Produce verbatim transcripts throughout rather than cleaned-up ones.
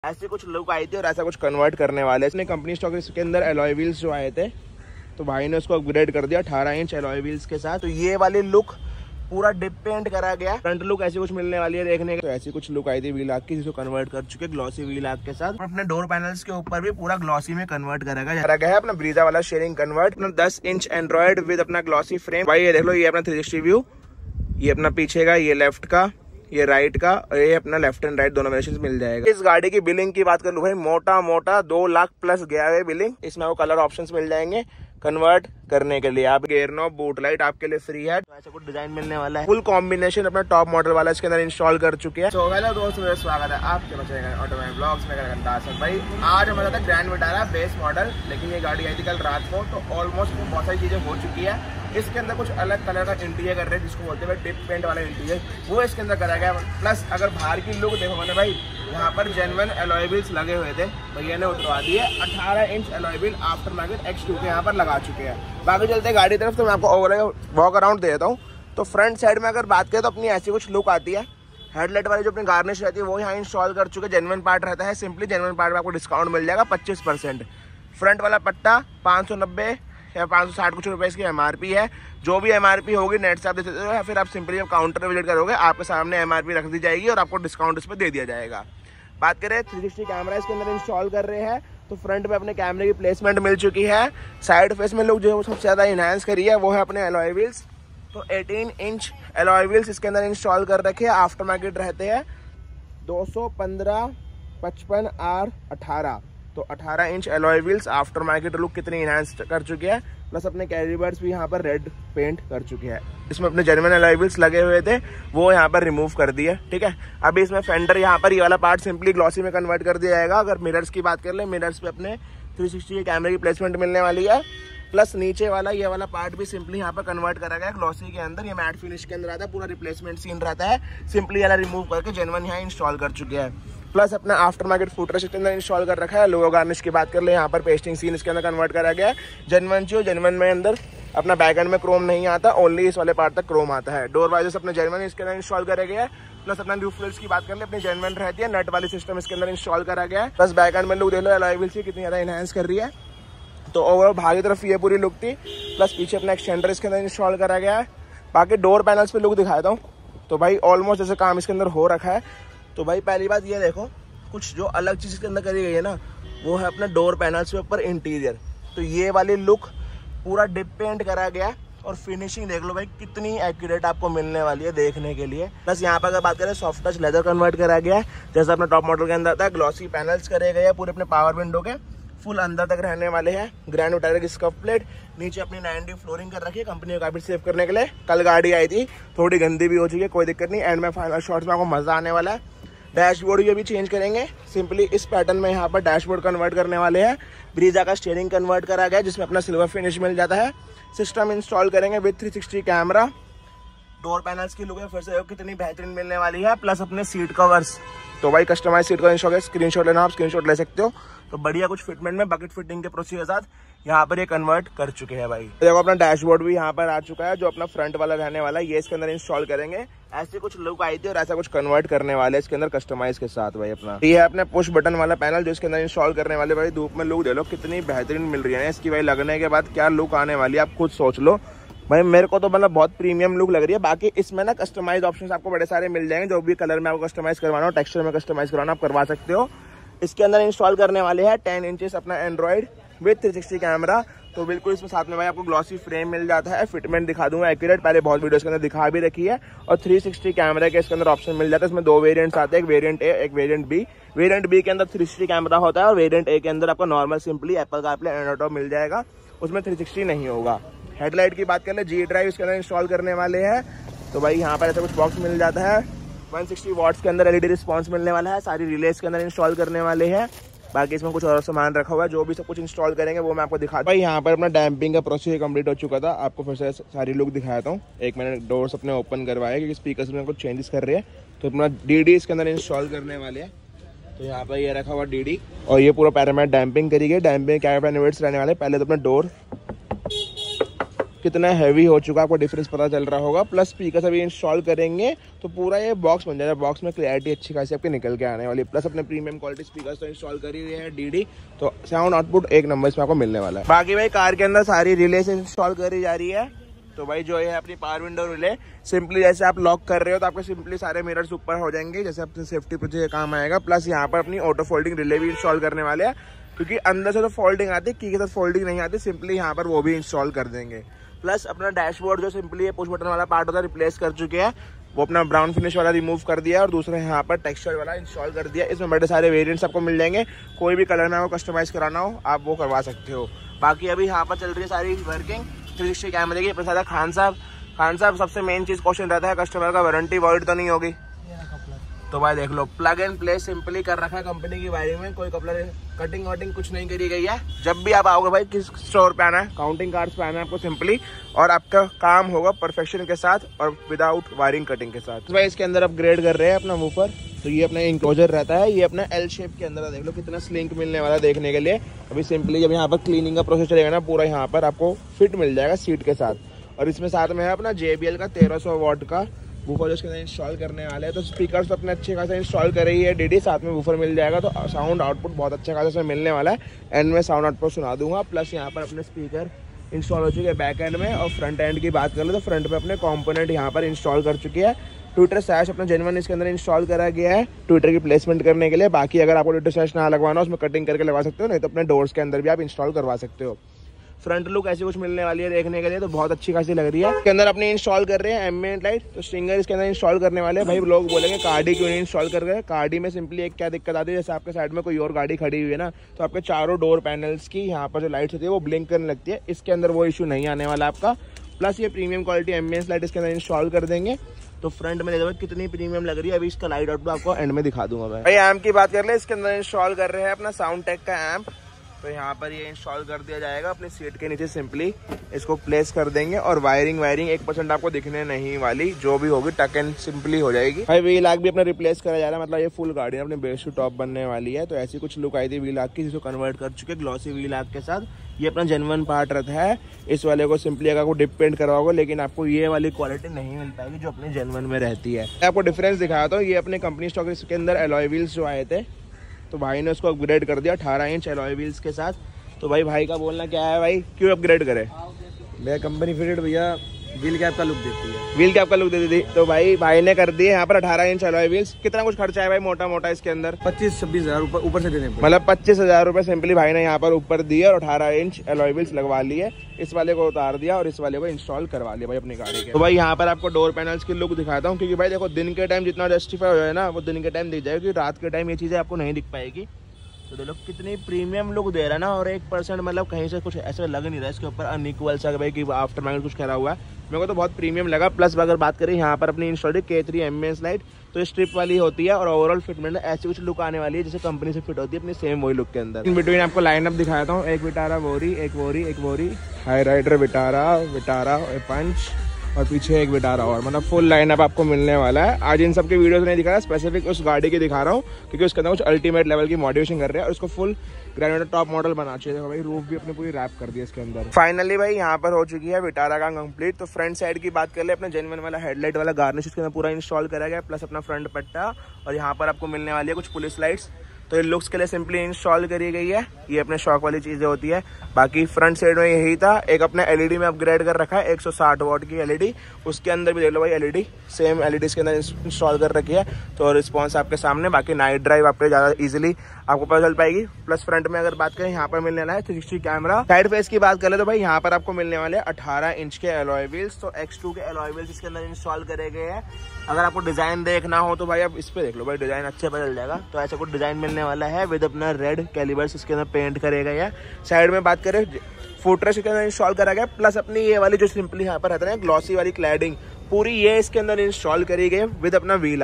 ऐसे कुछ लुक आई थी और ऐसा कुछ कन्वर्ट करने वाले इसने कंपनी स्टॉक के अंदर एलॉय व्हील्स जो आए थे तो भाई ने उसको अपग्रेड कर दिया अठारह इंच एलॉय व्हील्स के साथ। तो ये वाली लुक पूरा डिप पेंट करा गया। फ्रंट लुक ऐसी कुछ मिलने वाली है देखने के। तो ऐसी कुछ लुक आई थी व्हील आर्क की जिसको कन्वर्ट कर चुके ग्लॉसी व्हील आर्क के साथ। अपने डोर पैनल्स के ऊपर भी पूरा ग्लॉसी में कन्वर्ट करा गया है अपना ब्रीजा वाला शेयरिंग कन्वर्ट। अपना दस इंच एंड्रॉइड विद अपना ग्लॉसी फ्रेम। भाई ये देख लो, ये अपना थ्री सिक्सटी व्यू, ये अपना पीछे का, ये लेफ्ट का, ये राइट का और ये अपना लेफ्ट एंड राइट दोनों वेरिएशंस मिल जाएगा। इस गाड़ी की बिलिंग की बात कर लूं भाई, मोटा मोटा दो लाख प्लस गया है बिलिंग। इसमें वो कलर ऑप्शंस मिल जाएंगे कन्वर्ट करने के लिए। आप गेयर नॉब, बूट लाइट आपके लिए फ्री है। तो ऐसा कुछ डिजाइन मिलने वाला है। फुल कॉम्बिनेशन अपना टॉप मॉडल वाला इसके अंदर इंस्टॉल कर चुके हैं। तो हेलो दोस्तों, स्वागत है आपके ऑटोमोबाइल ब्लॉग्स में। भाई आज हमारा था ग्रैंड विटारा बेस मॉडल, लेकिन ये गाड़ी आई थी कल रात को। तो ऑलमोस्ट बहुत सारी चीजें हो चुकी है। इसके अंदर कुछ अलग कलर का इंटीरियर कर रहे हैं जिसको बोलते हैं डिप पेंट वाला इंटीरियर, वो इसके अंदर करा गया। प्लस अगर बाहर की लुक देखो मैंने भाई, यहाँ पर जेन्युइन एलॉय व्हील्स लगे हुए थे, भैया ने उतरवा दिए। अठारह inch alloy wheel aftermarket X two के यहाँ पर लगा चुके हैं। बाकी चलते हैं गाड़ी तरफ, तो मैं आपको ओवरऑल वॉक अराउंड दे देता हूँ। तो फ्रंट साइड में अगर बात करें तो अपनी ऐसी कुछ लुक आती है। हेडलाइट वाली जो अपनी गार्निश रहती है वो यहाँ इंस्टॉल कर चुके। जेन्युइन पार्ट रहता है, सिंपली जेन्युइन पार्ट में आपको डिस्काउंट मिल जाएगा पच्चीस परसेंट। फ्रंट वाला पट्टा पाँच सौ नब्बे या पाँच सौ साठ कुछ रुपए इसकी एमआरपी है। जो भी एमआरपी होगी नेट से आप दे सकते हो, या फिर आप सिंपली जब काउंटर विजिट करोगे आपके सामने एमआरपी रख दी जाएगी और आपको डिस्काउंट इस पर दे दिया जाएगा। बात करें थ्री सिक्सटी कैमरा इसके अंदर इंस्टॉल कर रहे हैं। तो फ्रंट में अपने कैमरे की प्लेसमेंट मिल चुकी है। साइड फेस में लोग जो सबसे ज्यादा इनहांस करी है वो है अपने एलॉय व्हील्स। तो अठारह इंच एलॉय व्हील्स इसके अंदर इंस्टॉल कर रखे हैं। आफ्टर मार्केट रहते हैं दो सौ पंद्रह पचपन आर अठारह। तो अठारह inch alloy wheels aftermarket look कितनी इनहांस कर चुके हैं। प्लस अपने कैरिबर्स भी यहाँ पर रेड पेंट कर चुके हैं। इसमें अपने जेन्युइन एलॉय व्हील्स लगे हुए थे वो यहाँ पर रिमूव कर दिए, ठीक है। अभी इसमें फेंडर यहाँ पर ये वाला पार्ट सिंपली ग्लॉसी में कन्वर्ट कर दिया जाएगा। अगर मिरर्स की बात कर ले, मिरर्स पे अपने थ्री सिक्सटी के कैमरे की प्लेसमेंट मिलने वाली है। प्लस नीचे वाला ये वाला पार्ट भी सिंपली यहाँ पर कन्वर्ट करा गया ग्लॉसी के अंदर। ये मैट फिनिश के अंदर आता है, पूरा रिप्लेसमेंट सीन रहता है। सिंपली वाला रिमूव करके जेन्युइन यहाँ इंस्टॉल कर चुके हैं। प्लस अपना आफ्टर मार्केट फुटरेस्ट इसके अंदर इंस्टॉल कर रखा है। लोगो गार्निश की बात कर ले, यहाँ पर पेस्टिंग सीन इसके अंदर कन्वर्ट करा गया है। जेन्युइन जो जेन्युइन में अंदर अपना बैक एंड में क्रोम नहीं आता, ओनली इस वाले पार्ट तक क्रोम आता है। डोर वाइजर्स अपने जेन्युइन इसके अंदर इंस्टॉल करा गया है। प्लस अपना न्यू फ्लेट्स की बात कर ले, अपनी जेन्युइन रहती है। नट वाली सिस्टम इसके अंदर इंस्टॉल करा गया है। प्लस बैक एंड में लुक देख लो एलॉय व्हील्स की कितनी ज्यादा इनहांस कर रही है। तो ओवरऑल बाहर की तरफ ये पूरी लुक थी। प्लस पीछे अपना एक्सटेंडर इसके अंदर इंस्टॉल करा गया है। बाकी डोर पैनल्स पे लुक दिखाता हूँ। तो भाई ऑलमोस्ट जैसे काम इसके अंदर हो रखा है। तो भाई पहली बात ये देखो, कुछ जो अलग चीज इसके अंदर करी गई है ना, वो है अपना डोर पैनल्स के ऊपर इंटीरियर। तो ये वाली लुक पूरा डिप पेंट करा गया और फिनिशिंग देख लो भाई कितनी एक्यूरेट आपको मिलने वाली है देखने के लिए। प्लस यहाँ पर अगर बात करें सॉफ्ट टच लेदर कन्वर्ट करा गया है जैसा अपना टॉप मॉडल के अंदर आता है। ग्लॉसी पैनल्स करे गए हैं पूरे अपने पावर विंडो के, फुल अंदर तक रहने वाले हैं। ग्रैंड विटारा की स्कफ प्लेट, नीचे अपनी नाइन डी फ्लोरिंग कर रखी है कंपनी को काफी सेव करने के लिए। कल गाड़ी आई थी, थोड़ी गंदी भी हो चुकी है, कोई दिक्कत नहीं। एंड में फाइनल शॉट्स में आपको मजा आने वाला है। डैशबोर्ड ये भी चेंज करेंगे सिंपली इस पैटर्न में। यहाँ पर डैशबोर्ड कन्वर्ट करने वाले हैं। ब्रीजा का स्टीयरिंग कन्वर्ट करा गया जिसमें अपना सिल्वर फिनिश मिल जाता है। सिस्टम इंस्टॉल करेंगे with three sixty camera. Door panels की लुक है फिर से कितनी बेहतरीन मिलने वाली है। प्लस अपने सीट कवर्स, तो भाई कस्टमाइज सीट कवर इंस्टॉल है, स्क्रीनशॉट लेना आप स्क्रीनशॉट ले सकते हो। तो बढ़िया कुछ फिटमेंट में बकेट फिटिंग के प्रोसीजर के साथ यहाँ पर ये कन्वर्ट कर चुके हैं भाई। देखो अपना डैशबोर्ड भी यहाँ पर आ चुका है जो अपना फ्रंट वाला रहने वाला है, ये इसके अंदर इंस्टॉल करेंगे। ऐसी कुछ लुक आई थी और ऐसा कुछ कन्वर्ट करने वाले इसके अंदर कस्टमाइज के साथ भाई। अपना ये है अपने पुश बटन वाला पैनल जो इसके अंदर इंस्टॉल करने वाले भाई। धूप में लुक दे लो कितनी बेहतरीन मिल रही है इसकी भाई। लगने के बाद क्या लुक आने वाली है आप खुद सोच लो भाई। मेरे को तो मतलब बहुत प्रीमियम लुक लग रही है। बाकी इसमें ना कस्टमाइज ऑप्शंस आपको बड़े सारे मिल जाएंगे। जो भी कलर में आपको कस्टमाइज करवाना हो, टेक्सचर में कस्टमाइज करवाना, आप करवा सकते हो। इसके अंदर इंस्टॉल करने वाले हैं टेन इंचेस अपना Android with three sixty camera. तो बिल्कुल इसमें साथ में भाई आपको ग्लॉसी फ्रेम मिल जाता है। फिटमेंट दिखा दूंगा एक्यूरेट, पहले बहुत वीडियोस के अंदर दिखा भी रखी है। और थ्री सिक्सटी कैमरा के इसके अंदर ऑप्शन मिल जाता है। इसमें दो वेरिएंट्स आते हैं, एक वेरिएंट ए एक वेरिएंट बी। वेरिएंट बी के अंदर थ्री सिक्सटी कैमरा होता है और वेरिएंट ए के अंदर आपको normal simply Apple CarPlay Android Auto मिल जाएगा, उसमें थ्री सिक्सटी नहीं होगा। हेडलाइट की बात कर ले, जी ड्राइव इसके अंदर इंस्टॉल करने वाले हैं। तो भाई यहाँ पर ऐसा कुछ बॉक्स मिल जाता है। वन सिक्सटी वॉट्स के अंदर एलईडी रिस्पॉन्स मिलने वाला है। सारी रिलेज के अंदर इंस्टॉल करने वाले हैं। बाकी इसमें कुछ और सामान रखा हुआ है, जो भी सब कुछ इंस्टॉल करेंगे वो मैं आपको दिखाता हूँ। भाई यहाँ पर अपना डैम्पिंग का प्रोसेस कंप्लीट हो चुका था। आपको फिर से सारी लुक दिखाता हूँ। एक मैंने डोर्स अपने ओपन करवाए क्योंकि स्पीकर्स में कुछ चेंजेस कर रहे हैं। तो अपना डी डी इसके अंदर इंस्टॉल करने वाले हैं। तो यहाँ पर ये रखा हुआ डी डी और ये पूरा पैरामेट डैम्पिंग करी गई। डैम्पिंग कैमरा यूनिट्स रहने वाले। पहले तो अपना डोर कितना हैवी हो चुका है, आपको डिफरेंस पता चल रहा होगा। प्लस स्पीकर अभी इंस्टॉल करेंगे तो पूरा ये बॉक्स बन जाएगा। बॉक्स में क्लैरिटी अच्छी खासी आपके निकल के आने वाली। प्लस अपने प्रीमियम क्वालिटी स्पीकर तो इंस्टॉल कर ही रहे हैं डीडी, तो साउंड आउटपुट एक नंबर इसमें आपको मिलने वाला है। बाकी भाई कार के अंदर सारी रिले से इंस्टॉल करी जा रही है। तो भाई जो है अपनी पावर विंडो रिले सिंपली जैसे आप लॉक कर रहे हो तो आपके सिंपली सारे मिरर्स ऊपर हो जाएंगे, जैसे अपनी सेफ्टी पे काम आएगा। प्लस यहाँ पर अपनी ऑटो फोल्डिंग रिले भी इंस्टॉल करने वाले हैं, क्योंकि अंदर से तो फोल्डिंग आती है, की के साथ फोल्डिंग नहीं आती, सिंपली यहाँ पर वो भी इंस्टॉल कर देंगे। प्लस अपना डैशबोर्ड जो सिंपली पुश बटन वाला पार्ट होता है रिप्लेस कर चुके हैं, वो अपना ब्राउन फिनिश वाला रिमूव कर दिया और दूसरे यहाँ पर टेक्सचर वाला इंस्टॉल कर दिया। इसमें बड़े सारे वेरिएंट्स आपको मिल जाएंगे, कोई भी कलर में आपको कस्टमाइज कराना हो आप वो करवा सकते हो। बाकी अभी यहाँ पर चल रही है सारी वर्किंग थ्री सिक्सटी कैमरे की। अपने साथ खान साहब खान साहब सबसे मेन चीज क्वेश्चन रहता है कस्टमर का, वारंटी वॉइड तो नहीं होगी? तो भाई देख लो, प्लग एंड प्ले सिंपली कर रखा है कंपनी की वायरिंग में, कोई कपलर कटिंग वटिंग कुछ नहीं करी गई है। जब भी आप आओगे भाई किस स्टोर पे आना है, काउंटिंग कार्ड्स पे आना है आपको सिंपली, और आपका काम होगा परफेक्शन के साथ और विदाउट वायरिंग कटिंग के साथ। तो भाई इसके अंदर अपग्रेड कर रहे हैं अपना वूफर। तो ये अपना इंक्लोजर रहता है, ये अपना एल शेप के अंदर, देख लो कितना स्लिंक मिलने वाला है देखने के लिए। अभी सिंपली जब यहाँ पर क्लीनिंग का प्रोसेस चलेगा ना, पूरा यहाँ पर आपको फिट मिल जाएगा सीट के साथ। और इसमें साथ में है अपना जे बी एल का तेरह सौ वॉट का वूफर जो इसके अंदर इंस्टॉल करने वाले हैं। तो स्पीकर्स तो अपने अच्छे खासा इंस्टॉल करे ही है डीडी, साथ में वूफर मिल जाएगा, तो साउंड आउटपुट बहुत अच्छा खासा इसमें मिलने वाला है। एंड में साउंड आउटपुट सुना दूंगा। प्लस यहाँ पर अपने स्पीकर इंस्टॉल हो चुके हैं बैक एंड में। और फ्रंट एंड की बात कर ले तो फ्रंट पे अपने कॉम्पोनेंट यहाँ पर इंस्टॉल कर चुके हैं। ट्विटर सैश अपना जेन्युइन इसके अंदर इंस्टॉल करा गया है ट्विटर की प्लेसमेंट करने के लिए। बाकी अगर आपको ट्विटर सैश ना लगवाना उसमें कटिंग करके लगा सकते हो, नहीं तो अपने डोर्स के अंदर भी आप इंस्टॉल करवा सकते हो। फ्रंट लुक ऐसी कुछ मिलने वाली है देखने के लिए, तो बहुत अच्छी खासी लग रही है। इसके अंदर अपने इंस्टॉल कर रहे हैं एम्बिएंट लाइट, तो स्ट्रिंगर इसके अंदर इंस्टॉल करने वाले हैं। भाई लोग बोलेंगे कार्डी क्यों नहीं इंस्टॉल कर रहे हैं? कार्डी में सिंपली एक क्या दिक्कत आती है, जैसे आपके साइड में कोई और गाड़ी खड़ी हुई है ना, तो आपके चारों डोर पैनल्स की यहाँ पर जो लाइट्स होती है वो ब्लिंक करने लगती है। इसके अंदर वो इशू नहीं आने वाला आपका। प्लस ये प्रीमियम क्वालिटी एम्बिएंस लाइट इसके अंदर इंस्टॉल कर देंगे। तो फ्रंट में देखो कितनी प्रीमियम लग रही है। अभी इसका लाइट आउट आपको एंड में दिखा दूंगा मैं। भाई एम्प की बात कर ले, इसके अंदर इंस्टॉल कर रहे हैं अपना साउंड टेक का एम्प। तो यहाँ पर ये इंस्टॉल कर दिया जाएगा अपनी सीट के नीचे, सिंपली इसको प्लेस कर देंगे। और वायरिंग वायरिंग एक परसेंट आपको दिखने नहीं वाली, जो भी होगी टक एंड सिंपली हो जाएगी। भाई वी लाख भी अपना रिप्लेस करा जा रहा है, मतलब ये फुल गाड़ी अपने बेस टू टॉप बनने वाली है। तो ऐसी कुछ लुक आई थी वी लाख की, जिसको कन्वर्ट कर चुके ग्लॉसी वी लाख के साथ। ये अपना जेन्युइन पार्ट रहता है। इस वाले को सिंपली अगर आपको डिप पेंट करवाओगे, लेकिन आपको ये वाली क्वालिटी नहीं मिल पाएगी जो अपने जेन्युइन में रहती है। मैं आपको डिफरेंस दिखाया था। ये अपने कंपनी स्टॉक के अंदर एलॉय व्हील्स जो आए थे, तो भाई ने उसको अपग्रेड कर दिया अठारह इंच एलॉय व्हील्स के साथ। तो भाई भाई का बोलना क्या है, भाई क्यों अपग्रेड करे? भैया कंपनी फिटेड भैया व्हील कैप का लुक देती है, व्हील कैप का लुक देती थी। तो भाई भाई ने कर दिए यहाँ पर अठारह इंच एलॉय व्हील्स। कितना कुछ खर्चा है भाई मोटा मोटा इसके अंदर? पच्चीस छब्बीस हजार ऊपर ऊपर से देने, मतलब पच्चीस हजार रुपए सिंपली भाई ने यहाँ पर ऊपर दिए और अठारह इंच एलॉय व्हील्स लगवा लिए। इस वाले को उतार दिया और इस वाले को इंस्टॉल करवा लिया भाई अपनी गाड़ी के। तो भाई यहाँ पर आपको डोर पैनल्स की लुक दिखाता हूँ, क्योंकि भाई देखो दिन के टाइम जितना जस्टिफाई हो जाए ना, वो दिन के टाइम दिख जाएगी, रात के टाइम ये चीजें आपको नहीं दिख पाएगी। तो देखो कितनी प्रीमियम लुक दे रहा है ना, और एक परसेंट मतलब कहीं से कुछ ऐसा लग नहीं रहा है इसके ऊपर अनइक्वल सा भाई कि आफ्टर मार्केट कुछ करा हुआ है। मेरे को तो बहुत प्रीमियम लगा। प्लस अगर बात करें यहाँ पर अपनी इंस्टॉल्ड के थ्री एम्बिएंस लाइट, तो ये स्ट्रिप वाली होती है और ओवरऑल फिटमेंट ऐसी कुछ लुक आने वाली है जैसे कंपनी से फिट होती है अपनी सेम वही लुक के अंदर। इन बिटवीन आपको लाइनअप दिखाता हूँ। एक विटारा वोरी, एक वोरी, एक वोरी, Hyryder Vitara, Vitara Punch, और पीछे एक विटारा और, मतलब फुल लाइनअप आपको मिलने वाला है। आज इन सब की वीडियोस नहीं दिखा रहा, स्पेसिफिक उस गाड़ी की दिखा रहा हूँ, क्योंकि उसके अंदर कुछ अल्टीमेट लेवल की मॉडिफिकेशन कर रहे हैं और उसको फुल ग्रैंड टॉप मॉडल बना चाहिए। देखो भाई रूफ भी अपने पूरी रैप कर दिया इसके अंदर। फाइनली भाई यहाँ पर हो चुकी है विटारा का कंप्लीट। तो फ्रंट साइड की बात कर ले, अपने जेन्युइन वाला हेडलाइट वाला गार्निश इसके अंदर पूरा इंस्टॉल करा गया, प्लस अपना फ्रंट पट्टा, और यहाँ पर आपको मिलने वाली है कुछ पुलिस लाइट्स। तो ये लुक्स के लिए सिंपली इंस्टॉल करी गई है। ये अपने शॉक वाली चीजें होती है। बाकी फ्रंट साइड में यही था। एक अपने एलईडी में अपग्रेड कर रखा है, एक सौ साठ वॉट की एलईडी, उसके अंदर भी देख लो भाई एलईडी सेम एलईडी के अंदर इंस्टॉल कर रखी है। तो रिस्पॉन्स आपके सामने। बाकी नाइट ड्राइव आपके ज्यादा इजीली आपको पता चल पाएगी। प्लस फ्रंट में अगर बात करें, यहाँ पर मिलने वाला है three sixty camera. Side face की बात करें तो भाई यहाँ पर आपको मिलने वाले अठारह इंच के एलॉय व्हील्स। तो एक्स टू के एलॉय व्हील्स इसके अंदर इंस्टॉल करे गए हैं। अगर आपको डिजाइन देखना हो तो भाई आप इस पे देख लो भाई, डिजाइन अच्छे पता चल जाएगा। तो ऐसा कुछ डिजाइन मिलने वाला है विद अपना रेड कैलिबर्स इसके अंदर पेंट करे गए हैं। साइड में बात करें, फुटरेस्ट इसके अंदर इंस्टॉल करा गया, प्लस अपनी ये वाली जो सिंपली यहाँ पर रहता है ग्लॉसी वाली क्लैडिंग पूरी ये इसके अंदर इंस्टॉल करी गई विद अपना वी लाख।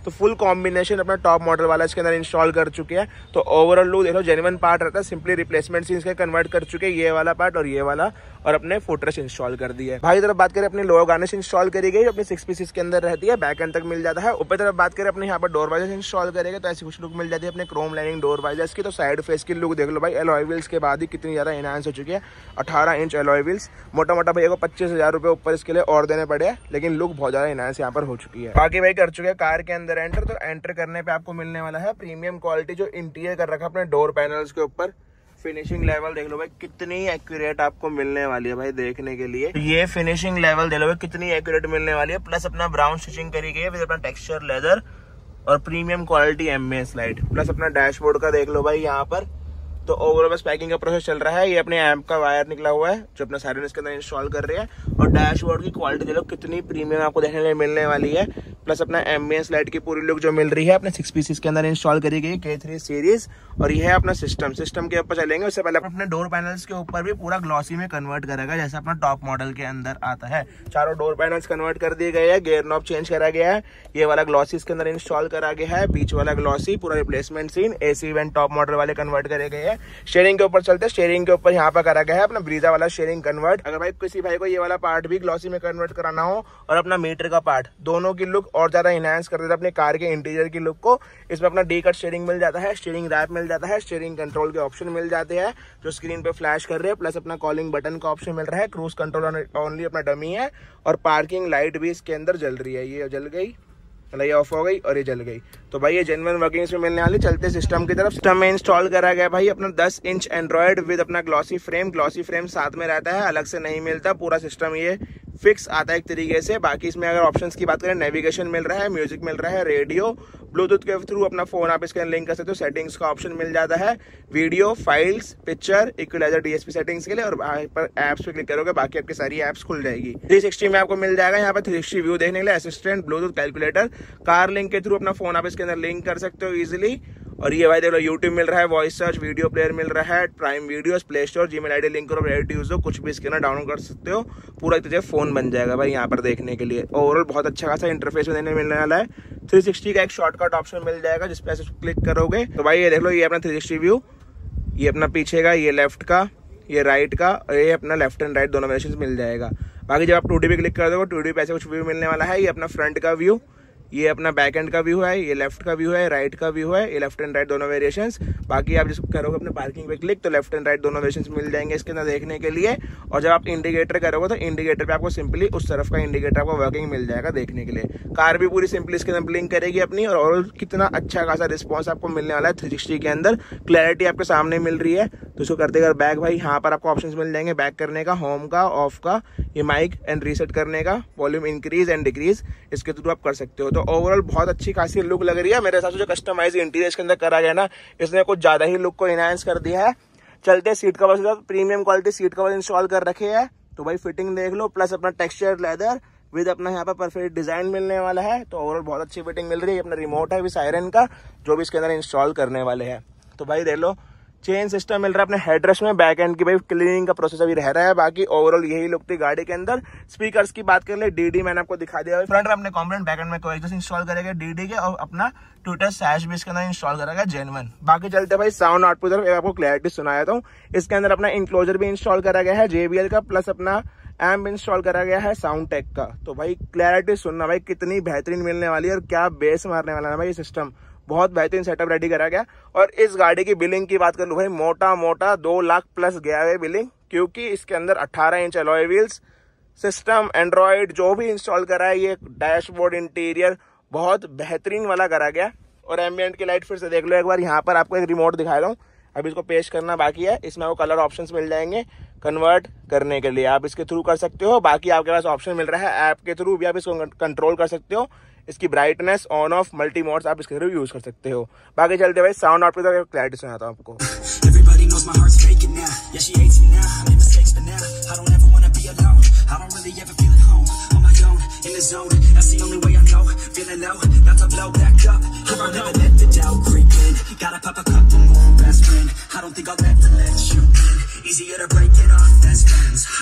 तो फुल कॉम्बिनेशन अपना टॉप मॉडल वाला इसके अंदर इंस्टॉल कर चुके हैं। तो ओवरऑल लुक देखो, जेन्युइन पार्ट रहता है, सिंपली रिप्लेसमेंट सीन्स के कन्वर्ट कर चुके हैं, ये वाला पार्ट और ये वाला, और अपने फुटरेस्ट इंस्टॉल कर दिया है। भाई तरफ बात करें अपने लोअर गार्निश इंस्टॉल करी गई, अपने सिक्स पीसेस के अंदर रहती है, बैक एंड तक मिल जाता है। ऊपर तरफ बात करें अपने यहाँ पर डोर वाइजर्स इंस्टॉल करेंगे तो ऐसी कुछ लुक मिल जाती है अपने क्रोम लाइनिंग डोर वाइजर्स की। तो साइड फेस की लुक देख लो भाई, एलॉय व्हील्स के बाद ही कितनी ज्यादा एनहांस हो चुकी है। अठारह इंच एलॉय व्हील्स, मोटा मोटा भैया को पच्चीस हजार रुपए ऊपर इसके लिए और देने पड़े, लेकिन लुक बहुत ज्यादा एनहांस यहाँ पर हो चुकी है। बाकी भाई कर चुके हैं कार के अंदर एंटर। तो एंटर करने पे आपको मिलने वाला है प्रीमियम क्वालिटी जो इंटीरियर कर रखा है अपने डोर पैनल्स के ऊपर। फिनिशिंग लेवल देख लो भाई कितनी एक्यूरेट आपको मिलने वाली है भाई देखने के लिए। ये फिनिशिंग लेवल देख लो भाई कितनी एक्यूरेट मिलने वाली है। प्लस अपना ब्राउन स्टिचिंग करी गई है विद अपना टेक्सचर लेदर और प्रीमियम क्वालिटी एमए स्लाइड। प्लस अपना डैशबोर्ड का देख लो भाई यहाँ पर। तो ओवरऑल बस पैकिंग का प्रोसेस चल रहा है। ये अपने एम्प का वायर निकला हुआ है जो अपना साइरन इसके अंदर इंस्टॉल कर रहे हैं। और डैशबोर्ड की क्वालिटी देख लो कितनी प्रीमियम आपको देखने को मिलने वाली है। प्लस अपना एमबीएस लाइट की पूरी लुक जो मिल रही है अपने सिक्स पीसेस के अंदर इंस्टॉल करी गई के थ्री सीरीज। और ये है अपना सिस्टम सिस्टम के ऊपर चलेंगे। उससे पहले अपने डोर पैनल्स के ऊपर भी पूरा ग्लॉसी में कन्वर्ट करेगा जैसा अपना टॉप मॉडल के अंदर आता है। चारों डोर पैनल्स कन्वर्ट कर दिए गए हैं, गेयर नॉब चेंज करा गया है, ये वाला ग्लॉसी इसके अंदर इंस्टॉल करा गया है, बीच वाला ग्लॉसी पूरा रिप्लेसमेंट सीन, एसी इवेंट टॉप मॉडल वाले कन्वर्ट करे गए हैं। शेयरिंग के ऊपर चलते हैं, शेयरिंग के ऊपर यहाँ पर करा गया है अपना ब्रीजा वाला शेयरिंग कन्वर्ट। अगर भाई किसी भाई को ये वाला पार्ट भी ग्लॉसी में कन्वर्ट कराना हो और अपना मीटर का पार्ट, दोनों की लुक और ज्यादा इनहांस कर देता है अपने कार के इंटीरियर की लुक को। इसमें अपना डी कट शेयरिंग मिल जाता है, शेयरिंग रैप मिल जाता है, शेयरिंग कंट्रोल के ऑप्शन मिल जाते हैं जो स्क्रीन पे फ्लैश कर रहे हैं। प्लस अपना कॉलिंग बटन का ऑप्शन मिल रहा है, क्रूज कंट्रोल ओनली अपना डमी है। और पार्किंग लाइट भी इसके अंदर जल रही है, ये जल गई, मतलब ये ऑफ हो गई और ये जल गई। तो भाई ये जेन्युइन वर्किंग इसमें मिलने वाली। चलते सिस्टम की तरफ। सिस्टम में इंस्टॉल करा गया भाई अपना दस इंच एंड्रॉइड विद अपना ग्लॉसी फ्रेम। ग्लॉसी फ्रेम साथ में रहता है, अलग से नहीं मिलता, पूरा सिस्टम ये फिक्स आता है एक तरीके से। बाकी इसमें अगर ऑप्शंस की बात करें, नेविगेशन मिल रहा है, म्यूजिक मिल रहा है, रेडियो, ब्लूटूथ के थ्रू अपना फोन आप इसके लिंक कर सकते हो, सेटिंग्स का ऑप्शन मिल जाता है, video, files, picture, equaliser, DSP settings के लिए। और पर एप्स पे क्लिक करोगे बाकी आपकी सारी एप्स खुल जाएगी। थ्री सिक्सटी में आपको मिल जाएगा यहाँ पर थ्री सिक्सटी व्यू देखने के लिए, assistant, Bluetooth, calculator, car link के थ्रू अपना फोन आप इसके अंदर लिंक कर सकते हो इजिली। और ये भाई देख लो यूट्यूब मिल रहा है, वॉइस सर्च, वीडियो प्लेयर मिल रहा है, Prime videos, Play Store, Gmail ID link करो, रेडी यूज हो, कुछ भी इसके अंदर डाउनलोड कर सकते हो। पूरा एक तरह फोन बन जाएगा भाई यहाँ पर देखने के लिए। ओवरऑल बहुत अच्छा खासा इंटरफेस देने मिलने वाला है। थ्री सिक्सटी का एक शॉर्टकट ऑप्शन मिल जाएगा जिसपे ऐसे क्लिक करोगे तो भाई ये देख लो, ये अपना थ्री सिक्सटी व्यू, ये अपना पीछे का, ये लेफ्ट का, ये राइट का, और ये अपना लेफ्ट एंड राइट दोनों वेरिएशंस मिल जाएगा। बाकी जब आप टू डी पे क्लिक कर दोगे टू डी पे ऐसे कुछ व्यू मिलने वाला है। ये अपना फ्रंट का व्यू, ये अपना बैक एंड का व्यू है, ये लेफ्ट का व्यू है, राइट का व्यू है, ये लेफ्ट एंड राइट दोनों वेरिएशंस। बाकी आप जिसको करोगे अपने पार्किंग पे क्लिक तो लेफ्ट एंड राइट दोनों वेरिएशंस मिल जाएंगे इसके अंदर देखने के लिए। और जब आप इंडिकेटर करोगे तो इंडिकेटर पे आपको सिंपली उस तरफ का इंडिकेटर आपको वर्किंग मिल जाएगा देखने के लिए। कार भी पूरी सिंपली इसके अंदर ब्लिंक करेगी अपनी। और ओवरऑल कितना अच्छा खासा रिस्पॉन्स आपको मिलने वाला है थ्री सिक्सटी के अंदर। क्लैरिटी आपके सामने मिल रही है। तो इसको करते कर बैक भाई यहाँ पर आपको ऑप्शन मिल जाएंगे, बैक करने का, होम का, ऑफ का, ये माइक एंड रीसेट करने का, वॉल्यूम इंक्रीज एंड डिक्रीज इसके थ्रू आप कर सकते हो। तो ओवरऑल बहुत अच्छी खासी लुक लग रही है मेरे हिसाब से। जो कस्टमाइज इंटीरियर के अंदर करा गया ना, इसने कुछ ज्यादा ही लुक को इनहांस कर दिया है। चलते सीट कवर से, premium quality seat cover install कर रखे हैं तो भाई फिटिंग देख लो। प्लस अपना टेक्सचर लेदर विद अपना यहाँ पर परफेक्ट डिजाइन मिलने वाला है। तो ओवरऑल बहुत अच्छी फिटिंग मिल रही है। अपना रिमोट है भी सायरन का जो भी इसके अंदर इंस्टॉल करने वाले हैं। तो भाई देख लो, चेन सिस्टम मिल रहा है अपने हेडरेस्ट में, बैक एंड की भाई क्लीनिंग का प्रोसेस अभी रह रहा है। बाकी ओवरऑल यही लुक थी गाड़ी के अंदर। स्पीकर्स की बात कर ले, डीडी मैंने आपको दिखा दिया। फ्रंट में अपने कॉम्पोनेंट, बैक एंड में कोएक्सिस इंस्टॉल करेगा डीडी के, और अपना ट्विटर सैश भी इसके अंदर इंस्टॉल करेगा जेन्युइन। बाकी चलते भाई साउंड आउटपुट तरफ, आपको क्लैरिटी सुनाया था। इसके अंदर अपना इंक्लोजर भी इंस्टॉल करा गया है जेबीएल का, प्लस अपना एम्प इंस्टॉल करा गया है साउंड टेक का। तो भाई क्लैरिटी सुनना भाई कितनी बेहतरीन मिलने वाली है और क्या बेस मारने वाला है भाई ये सिस्टम। बहुत बेहतरीन सेटअप रेडी करा गया। और इस गाड़ी की बिलिंग की बात कर लूं भाई, मोटा मोटा दो लाख प्लस गया है बिलिंग, क्योंकि इसके अंदर अठारह inch alloy wheels, system, Android जो भी इंस्टॉल करा है, ये डैशबोर्ड, इंटीरियर बहुत बेहतरीन वाला करा गया। और एम्बिएंट की लाइट फिर से देख लो एक बार। यहाँ पर आपको एक रिमोट दिखा रहा हूँ, अभी इसको पेश करना बाकी है। इसमें आपको कलर ऑप्शंस मिल जाएंगे कन्वर्ट करने के लिए, आप इसके थ्रू कर सकते हो। बाकी आपके पास ऑप्शन मिल रहा है ऐप के थ्रू भी आप इसको कंट्रोल कर सकते हो। इसकी brightness on off multi modes आप इसके थ्रू यूज कर सकते हो। बाकी चलते भाई साउंड आउटपुट तक क्लैरिटी सुनाता हूं आपको।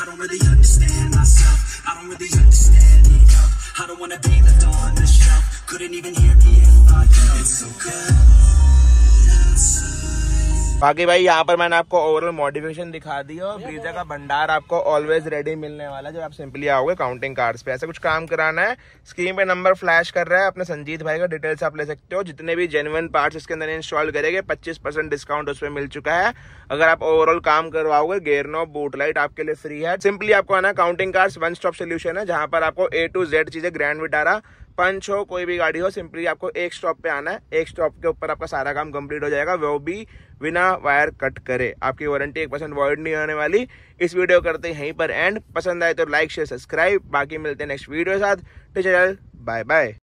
I don't wanna be left on the shelf. बाकी भाई यहाँ पर मैंने आपको ओवरऑल मॉडिफिकेशन दिखा दी और ब्रीजा का भंडार आपको ऑलवेज रेडी मिलने वाला है जब आप सिंपली आओगे काउंटिंग कार्ड्स पे। ऐसा कुछ काम कराना है, स्क्रीन पे नंबर फ्लैश कर रहा है, अपने संजीत भाई का डिटेल्स आप ले सकते हो। जितने भी जेन्युइन पार्ट्स इसके अंदर इंस्टॉल करेंगे पच्चीस परसेंट डिस्काउंट उस पर मिल चुका है। अगर आप ओवरऑल काम करवाओगे गेयर नॉब बूट लाइट आपके लिए फ्री है। सिंपली आपको आना counting cards one stop solution है जहां पर आपको ए टू जेड चीजें ग्रैंड विटारा पंच हो कोई भी गाड़ी हो सिंपली आपको एक स्टॉप पे आना है। एक स्टॉप के ऊपर आपका सारा काम कंप्लीट हो जाएगा, वो भी बिना वायर कट करे। आपकी वारंटी एक परसेंट वॉइड नहीं होने वाली। इस वीडियो करते हैं यहीं पर एंड। पसंद आए तो लाइक शेयर सब्सक्राइब। बाकी मिलते हैं नेक्स्ट वीडियो के साथ। Bye bye.